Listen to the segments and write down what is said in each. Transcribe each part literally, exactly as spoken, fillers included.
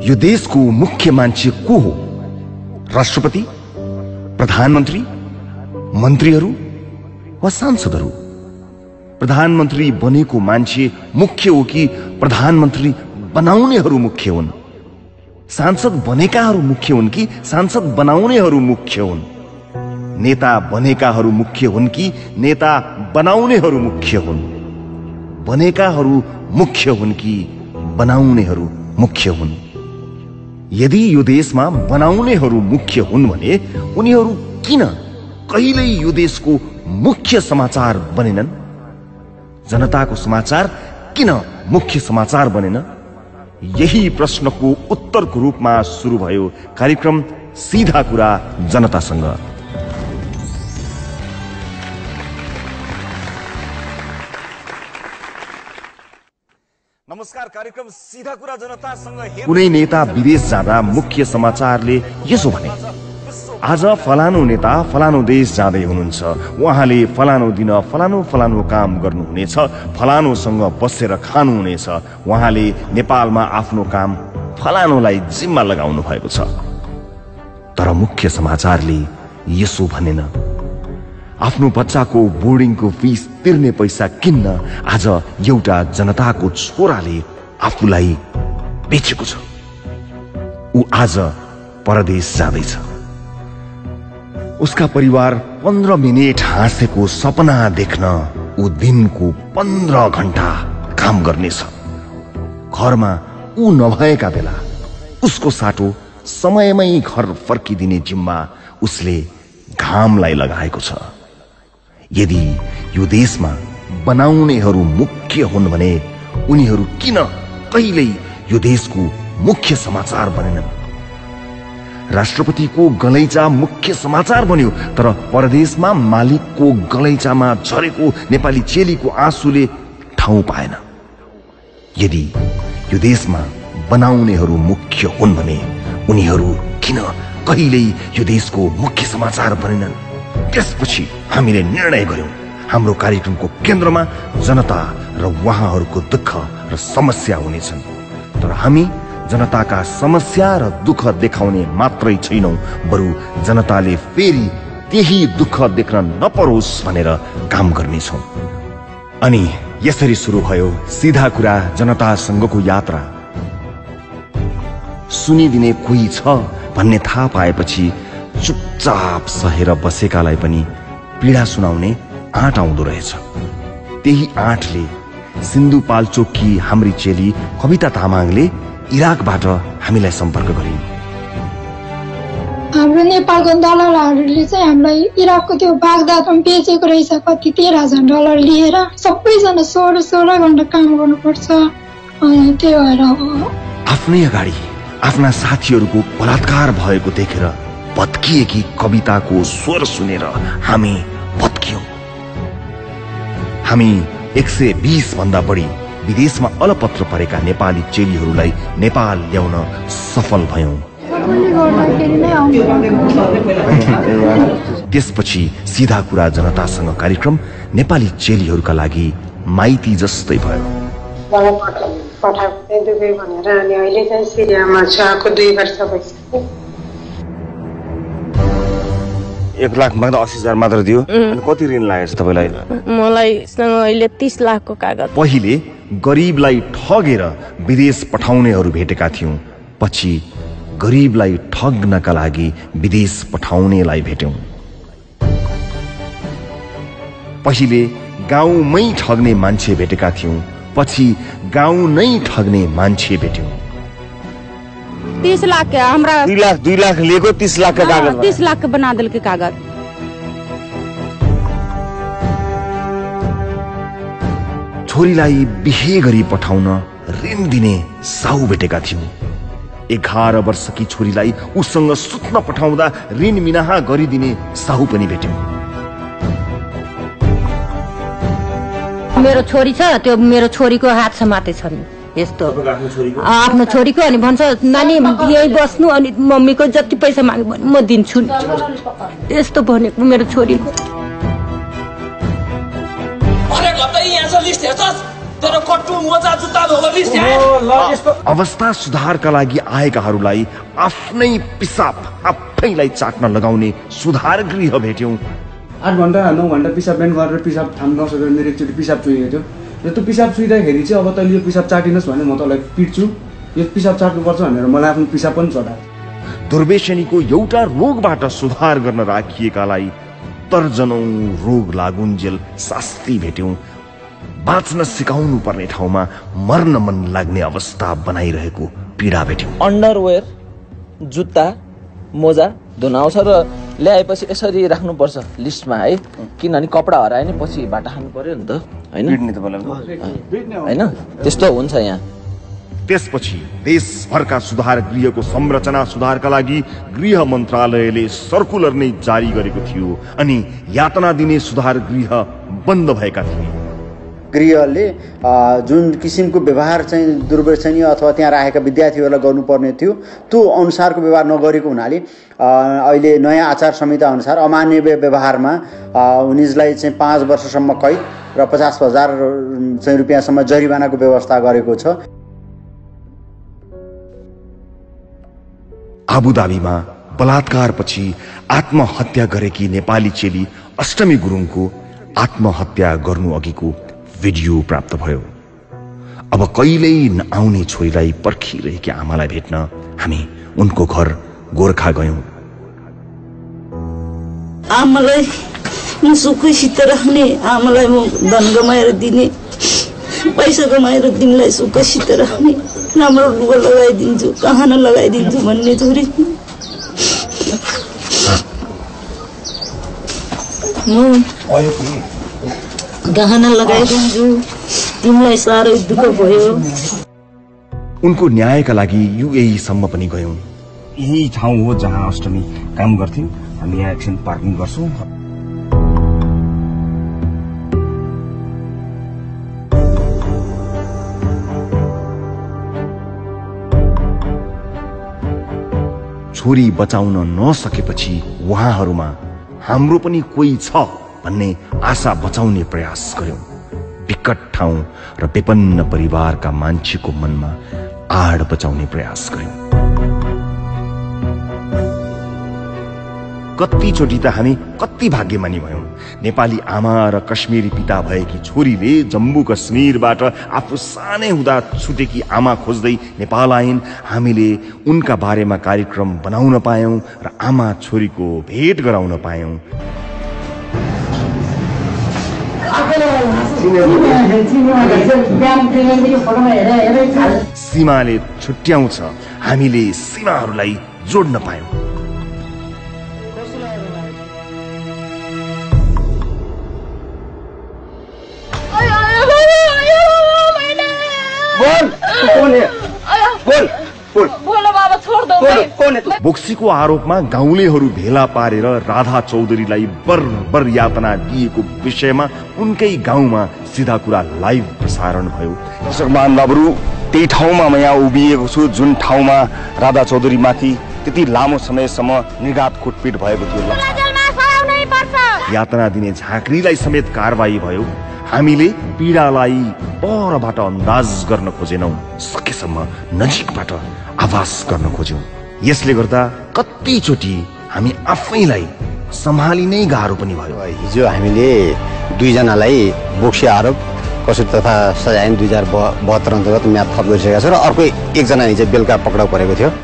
यो देशको मुख्य मान्छे को हो? राष्ट्रपति, प्रधानमन्त्री, मन्त्रीहरू वा सांसदहरू? प्रधानमन्त्री बनेको मान्छे मुख्य हो कि प्रधानमन्त्री बनाउनेहरू मुख्य हुन्? सांसद बनेकाहरू मुख्य हुन् कि सांसद बनाउनेहरू मुख्य हुन्? नेता बनेकाहरू मुख्य हुन् कि नेता बनाउनेहरू मुख्य हुन्? बनेकाहरू मुख्य हुन् कि बनाउनेहरू मुख्य हुन्? यदि यो देशमा बनाउनेहरू मुख्य हुन् भने उनीहरू किन कहिल्यै यो देशको मुख्य समाचार बनेनन्? जनताको समाचार किन मुख्य समाचार बनेन? यही प्रश्नको उत्तरको रूपमा सुरु भयो कार्यक्रम सीधा कुरा जनतासँग। नमस्कार, कार्यक्रम सीधा कुरा जनतासँग। कुनै नेता विदेश जाँदा मुख्य समाचारले यसो भने, आज फलानु नेता फलानु देश जाँदै हुनुहुन्छ, उहाँले फलानु दिन फलानु फलानु काम गर्नुहुनेछ, फलानुसँग बसेर खानुहुनेछ, उहाँले नेपालमा आफ्नो काम फलानुलाई जिम्मा लगाउनु भएको छ। तर मुख्य समाचारले यसो भनेन, आफ्नो बच्चाको बोर्डिङको फिस तिर्ने पैसा किन्न आज एउटा जनताको छोराले आफूलाई बेचेको छ। ऊ आज परदेश जाँदैछ। उसका परिवार पन्ध्र मिनट हाँसेको सपना देख्न ऊ दिनको पन्ध्र घण्टा काम गर्नेछ। घरमा ऊ नभएका बेला उसको साटो समयमै घर फर्किदिने जिम्मा उसले घामलाई लगाएको छ। यदि यो देशमा बनाउनेहरू मुख्य हुन् भने उनीहरू किन कहिल्यै यो देशको मुख्य समाचार बनेनन्? राष्ट्रपतिको गलैँचा मुख्य समाचार बन्यो, तर परदेशमा मालिकको गलैँचामा झरेको नेपाली चेलीको आँसुले ठाउँ पाएन। यदि यो देशमा बनाउनेहरू मुख्य हुन् भने उनीहरू किन कहिल्यै यो देशको मुख्य समाचार बनेनन्? त्यसपछि हामीले निर्णय गर्यौं, हाम्रो कार्यक्रमको केन्द्रमा जनता र उहाँहरूको दुःख र समस्या हुनेछन्। तर हामी जनताका समस्या र दुःख देखाउने मात्रै छैनौं, बरु जनताले फेरि त्यही दुःख देख्न नपरोस् भनेर काम गर्नेछौं। अनि यसरी सुरु भयो सीधा कुरा जनतासँगको यात्रा। सुनिदिने कोही छ भन्ने थाहा पाएपछि चुपचाप सहेर बसेकालाई पनि पीडा सुनाउने आँट आउँदो रहेछ। त्यही आँटले सिन्धुपाल्चोककी हाम्री चेली कविता तामाङले इराकबाट हामीलाई सम्पर्क गरिन्। हाम्रो नेपालको दलालहरूले चाहिँ हामीलाई इराकको त्यो बागदादमा बेचेको रहेछ, कति तेह्र हजार डलर लिएर। सबैजना सोह्र सोह्र घण्टा काम गर्नुपर्छ। त्यही भएर आफ्नै अगाडि आफ्ना साथीहरूको बलात्कार भएको देखेर भत्किएकी कविताको स्वर सुनेर हामी भत्कियौं। हामी एक सय बीस भन्दा बढी विदेशमा अलपत्र परेका नेपाली चेलीहरूलाई नेपाल ल्याउन सफल भयौं। त्यसपछि सीधा कुरा जनतासँग कार्यक्रम नेपाली चेलीहरूका लागि माइती जस्तै भयो। एक लाख माग्दा अस्सी हजार मात्र दियो। अनि कति ऋण लागेछ तपाईलाई? मलाई अहिले तीस लाखको कागज। पहिले गरीबलाई ठगेर विदेश पठाउनेहरू भेटेका थियौं, पछि गरीबलाई ठग्नका लागि विदेश पठाउनेलाई भेट्यौं। पहिले गाउँमै ठग्ने मान्छे भेटेका थियौं, पछि गाउँ नै ठग्ने मान्छे भेट्यौं। तीस लाख के हमरा दुई लाख दुई लाख लिएको तीस लाख का कागज तीस लाख के बना दिल के कागज। छोरीलाई बिहे गरी पठाउन ऋण दिने साहु भेटेका थियौं। एघार वर्षकी छोरीलाई उसँग सुत्न पठाउँदा ऋण मिनाहा गरिदिने साहु पनि भेट्यौं। मेरो छोरी छ, त्यो मेरो छोरीको हात समाते छ नि यस्तो आफ्नो छोरीको। अनि भन्छ नानी यही बस्नु, अनि मम्मीको जति पैसा माग्यो भने म दिन्छु नि, यस्तो भनेको मेरो छोरीको। तेरो कट्टु मोजा जुत्ता धोबली अवस्था सुधारका लागि आएकाहरूलाई आफ्नै पिसाब आफैलाई चाट्न लगाउने सुधार गृह भेट्यौं। आठ घन्टा नौ घन्टा पिसाब बेन्ड गरेर पिसाब थाम्न नसकेर मेरो एकचोटि पिसाब चुहिएको थियो र त्यो पिसाब चुहिँदाखेरि चाहिँ अब तैँले यो पिसाब चाटिनुहोस् भने म तँलाई पिट्छु, यो पिसाब चाट्नुपर्छ भनेर मलाई आफ्नो पिसाब पनि चढायो। दुर्व्यसनीको एउटा रोगबाट सुधार गर्न राखिएकालाई दर्जनौं रोग लागुन्जेल शास्ति भेट्यौं। बाँच्न सिकाउनु पर्ने ठाउँमा मर्न मन लाग्ने अवस्था बनाइरहेको पीडा भेट्यौं। अन्डरवेयर जुत्ता मोजा धुन आउँछ र ल्याएपछि यसरी राख्नुपर्छ लिस्टमा है, किनभने कपडा हरायो नि पछि बाटा खानु पर्यो नि त हैन हैन त्यस्तो हुन्छ यहाँ। त्यसपछि देशभरका सुधार गृहको संरचना सुधारका लागि गृह मन्त्रालयले सर्कुलर नै जारी गरेको थियो अनि यातना दिने सुधार गृह बन्द भएका थिए। गृहले जुन किसिमको व्यवहार चाहिँ दुर्व्यसनीय अथवा त्यहाँ राखेका विद्यार्थीहरूलाई गर्नुपर्ने थियो त्यो अनुसारको व्यवहार नगरेको हुनाले अहिले नयाँ आचार संहिता अनुसार अमान्य व्यवहारमा उनीहरूलाई चाहिँ पाँच वर्षसम्म कैद र पचास हजार चाहिँ रुपियाँसम्म जरिवानाको व्यवस्था गरेको छ। आबुधाबीमा बलात्कारपछि आत्महत्या गरेकी नेपाली चेली अष्टमी गुरुङको आत्महत्या गर्नु अघिको भिडियो प्राप्त भयो। अब कहिल्यै नआउने छोरीलाई पर्खिरहेकी आमालाई भेट्न हामी उनको घर गोर्खा गयौं। आमालाई म सुखसित राख्ने, आमालाई म धन कमाएर दिने, पैसा कमाएर दिनलाई सुखसित राख्ने, राम्रो लुगा लगाइदिन्छु, गहना लगाइदिन्छु भन्ने छोरी म गहना लगाइदिन्छु, तिमीलाई साह्रै दुःख भयो। उनको न्यायका लागि युएई सम्म पनि गयौं। यही ठाउँ हो जहाँ अष्टमी काम गर्थ्यौं। हामी यहाँ एकछिन पार्किङ गर्छौं। छोरी बचाउन नसकेपछि उहाँहरूमा हाम्रो पनि कोही छ भन्ने आशा बचाउने प्रयास गर्यौं। विकट ठाउँ र विपन्न परिवारका मान्छेको मनमा आड बचाउने प्रयास गर्यौं। कतिचोटि त हामी कति भाग्यमानी भयौं। नेपाली आमा र कश्मीरी पिता भएकी छोरीले जम्मू कश्मीरबाट आफू सानै हुँदा छुटेकी आमा खोज्दै नेपाल आइन्। हामीले उनका बारेमा कार्यक्रम बनाउन पायौं र आमा छोरीको भेट गराउन पायौं। सीमाले छुट्याउँछ, हामीले सीमाहरूलाई जोड्न पायौं। बोक्सीको आरोपमा गाउँलेहरू भेला पारेर राधा चौधरीलाई बर्बर यातना दिएको विषयमा उनकै गाउँमा सिधा कुरा लाइभ प्रसारण भयो। श्रीमान बाबु, त्यही ठाउँमा म यहाँ उभिएको छु जुन ठाउँमा राधा चौधरी माथि त्यति लामो समयसम्म निर्घात कुटपिट भएको थियो। यातना दिने झाँक्रीलाई समेत कारबाही भयो। हामीले पीडालाई परबाट अन्दाज गर्न खोजेनौं, सकेसम्म नजिकबाट आभास गर्न खोज्यौं। यसले गर्दा कतिचोटि हामी आफैलाई सम्हालिनै गाह्रो पनि भयो। हिजो हामीले दुईजनालाई बोक्सी आरोप कसरी तथा सजाय दुई हजार बहत्तर अन्तर्गत म्याद थप गरिसकेका छ र अर्को एकजना हिजो बेलुका पक्राउ परेको थियो।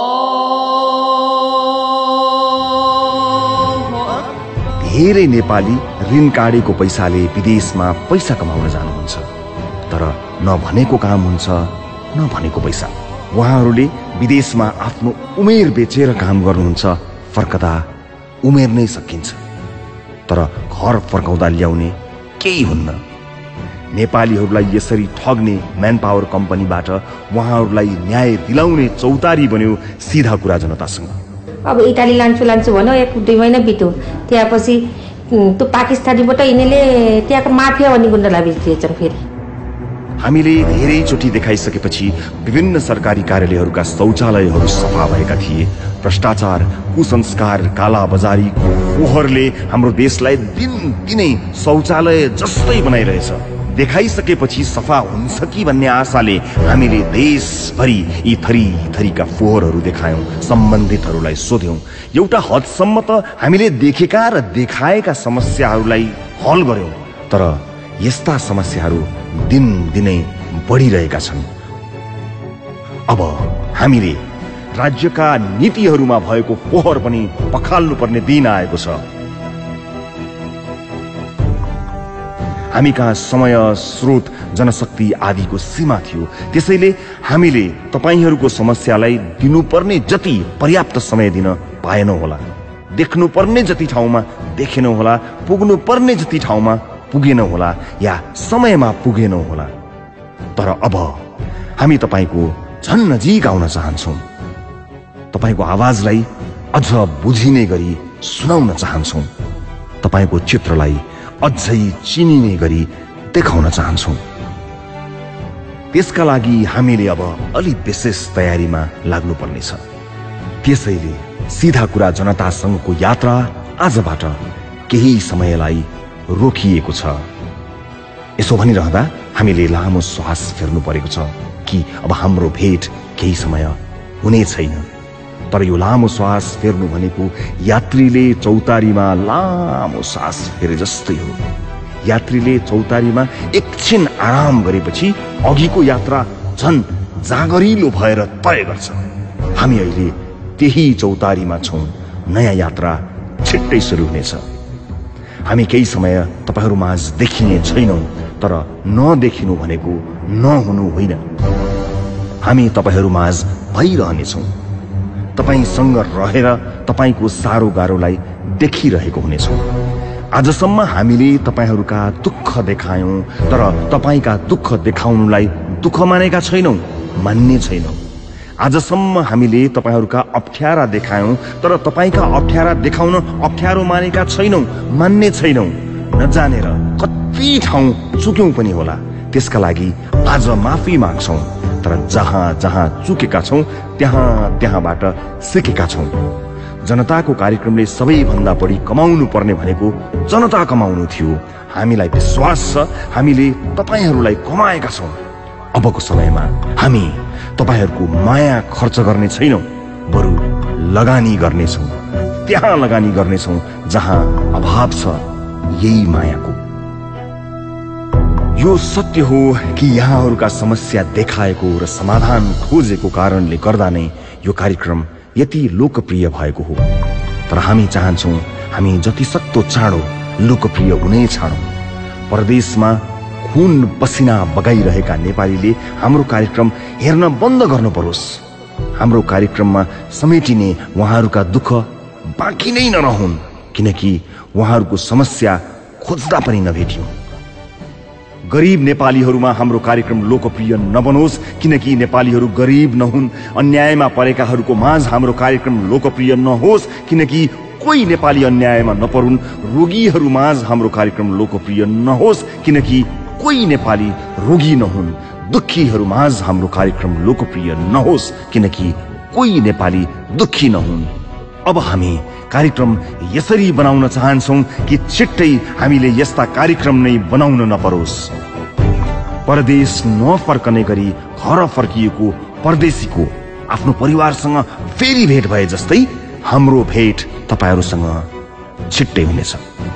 धेरै नेपाली ऋण काटेको पैसाले विदेशमा पैसा कमाउन जानुहुन्छ, तर नभनेको काम हुन्छ, नभनेको पैसा। उहाँहरूले विदेशमा आफ्नो उमेर बेचेर काम गर्नुहुन्छ। फर्कदा उमेर नै सकिन्छ, तर घर फर्काउँदा ल्याउने केही हुन्न। नेपालीहरूलाई यसरी ठग्ने म्यान पावर कम्पनीबाट उहाँहरूलाई न्याय दिलाउने चौतारी बन्यो सिधा कुरा जनतासँग। अब इटाली लान्छु लान्छु भन्यो, एक दुई महिना बित्यो। त्यसपछि त्यो पाकिस्तानीबाट यिनीले त्यहाँको माफिया भन्ने गुन्डालाई बेचिदिएछन्। फेरि हामीले धेरैचोटि देखाइसकेपछि विभिन्न सरकारी कार्यालयहरूका शौचालयहरू सफा भएका थिए। भ्रष्टाचार, कुसंस्कार, कालाबजारीको फोहरले हाम्रो देशलाई दिन दिनै शौचालय जस्तै बनाइरहेछ। देखाइसकेपछि सफा हुन्छ कि भन्ने आशाले हामीले देशभरि यी थरी थरीका फोहोरहरू देखायौं, सम्बन्धितहरूलाई सोध्यौं। एउटा हदसम्म त हामीले देखेका र देखाएका समस्याहरूलाई हल गर्यौं, तर यस्ता समस्याहरू दिनदिनै बढिरहेका छन्। अब हामीले राज्यका नीतिहरूमा भएको फोहोर पनि पखाल्नुपर्ने दिन आएको छ। हामी कहाँ समय, स्रोत, जनशक्ति आदिको सीमा थियो, त्यसैले हामीले तपाईहरूको समस्यालाई दिनुपर्ने जति पर्याप्त समय दिन पाएनौं होला, देख्नुपर्ने जति ठाउँमा देखेनौं होला, पुग्नुपर्ने जति ठाउँमा पुगेनौं होला या समयमा पुगेनौं होला। तर अब हामी तपाईको झन् नजिक आउन चाहन्छौं, तपाईको आवाजलाई अझ बुझिने गरी सुनाउन चाहन्छौं, तपाईको चित्रलाई अझै चिनिने गरी देखाउन चाहन्छौं। त्यसका लागि हामीले अब अलि विशेष तयारीमा लाग्नुपर्नेछ। त्यसैले सीधा कुरा जनतासँगको यात्रा आजबाट केही समयलाई रोकिएको छ। यसो भनिरहँदा हामीले लामो श्वास फेर्नु परेको छ कि अब हाम्रो भेट केही समय हुने छैन। तर यो लामो श्वास फेर्नु भनेको यात्रीले चौतारीमा लामो सास फेरे जस्तै हो। यात्रीले चौतारीमा एकछिन आराम गरेपछि अघिको यात्रा झन् जागरिलो भएर तय गर्छ। हामी अहिले त्यही चौतारीमा छौं। नयाँ यात्रा छिट्टै सुरु हुनेछ। हामी केही समय तपाईहरु माझ देखिने छैनौं, तर नदेखिनु भनेको नहुनु होइन। हामी तपाईहरु माझ भइरहनेछौं। तपाईसँग रहेर तपाईको सारो गारोलाई देखिरहेको हुनेछौं। आजसम्म हामीले तपाईहरुका दुःख देखायौं, तर तपाईका दुःख देखाउनुलाई दुःख मानेका छैनौं, मान्ने छैनौं। आजसम्म हामीले तपाईहरुका अप्ठ्यारा देखायौं, तर तपाईका अप्ठ्यारा देखाउन अप्ठ्यारो मानेका छैनौं, मान्ने छैनौं। नजानेर कति ठाउँ चुक्यौं पनि होला, त्यसका लागि आज माफी माग्छौं। तर जहाँ जहाँ चुकेका छौं त्यहाँ त्यहाँबाट सिकेका छौं। जनताको कार्यक्रमले सबैभन्दा बढी कमाउनु पर्ने भनेको जनता कमाउनु थियो। हामीलाई विश्वास छ हामीले तपाईहरुलाई कमाएका छौं। अबको समयमा हामी तपाईहरुको माया खर्च गर्ने छैनौं, बरु लगानी गर्नेछौं। त्यहाँ लगानी गर्नेछौं जहाँ अभाव छ यही मायाको। यो सत्य हो कि यहाँहरुका समस्या देखाएको र समाधान खोजेको कारणले गर्दा नै यो कार्यक्रम यति लोकप्रिय भएको हो। तर हामी चाहन्छौं हामी जति सक्दो चाँडो लोकप्रिय हुने छाडौं। परदेशमा खून पसिना बगाइरहेका नेपालीले हाम्रो कार्यक्रम हेर्न बन्द गर्नु परोस्। हाम्रो कार्यक्रममा समेटिने उहाँहरुका दुःख बाँकी नै नरहुन्, किनकि उहाँहरुको समस्या खोज्दा पनि नभेटियो। गरीब नेपालीहरुमा हाम्रो कार्यक्रम लोकप्रिय नबनोस्, किनकि नेपालीहरु गरीब नहुन्। अन्यायमा परेकाहरुको माझ हाम्रो कार्यक्रम लोकप्रिय नहोस्, किनकि कोही नेपाली अन्यायमा नपरुन्। रोगीहरु माझ हाम्रो कार्यक्रम लोकप्रिय नहोस्, किनकि कोही नेपाली रोगी नहुन्। दुखीहरु माझ हाम्रो कार्यक्रम लोकप्रिय नहोस्, किनकि कोही नेपाली दुखी नहुन्। अब हामी कार्यक्रम यसरी बनाउन चाहन्छौं कि छिट्टै हामीले यस्ता कार्यक्रम नै बनाउन नपरोस्। परदेश नफर्कने गरी घर फर्किएको परदेशीको आफ्नो परिवारसँग फेरि भेट भए जस्तै हाम्रो भेट तपाईहरुसँग छिट्टै हुनेछ।